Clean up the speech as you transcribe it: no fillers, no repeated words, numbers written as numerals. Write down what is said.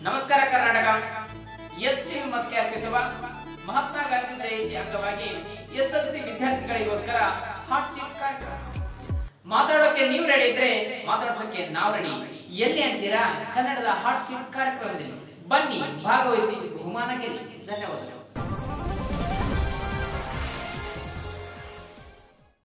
ನಮಸ್ಕಾರ ಕರ್ನಾಟಕ ಎಸ್ಟಿ ನಮಸ್ಕಾರ ಕಿಸುವ ಮಹಾತ್ಮ ಗಾಂಧಿ ಜಯಂತಿ ಅಂಗವಾಗಿ ಎಸ್ಎಲ್ಸಿ ವಿದ್ಯಾರ್ಥಿಗಳಿಗೋಸ್ಕರ ಹಾಟ್ ಸೀಟ್ ಕಾರ್ಯಕ್ರಮ ಮಾತಾಡೋಕೆ ನೀವು ರೆಡಿ ಇದ್ರೆ ಮಾತಾಡೋಕೆ ನಾವು ರೆಡಿ ಎಲ್ಲಿ ಅಂತೀರಾ ಕನ್ನಡದ ಹಾಟ್ ಸೀಟ್ ಕಾರ್ಯಕ್ರಮದಲ್ಲಿ ಬನ್ನಿ ಭಾಗವಹಿಸಿ ಬಹುಮಾನ ಗೆಲ್ಲಿ ಧನ್ಯವಾದಗಳು।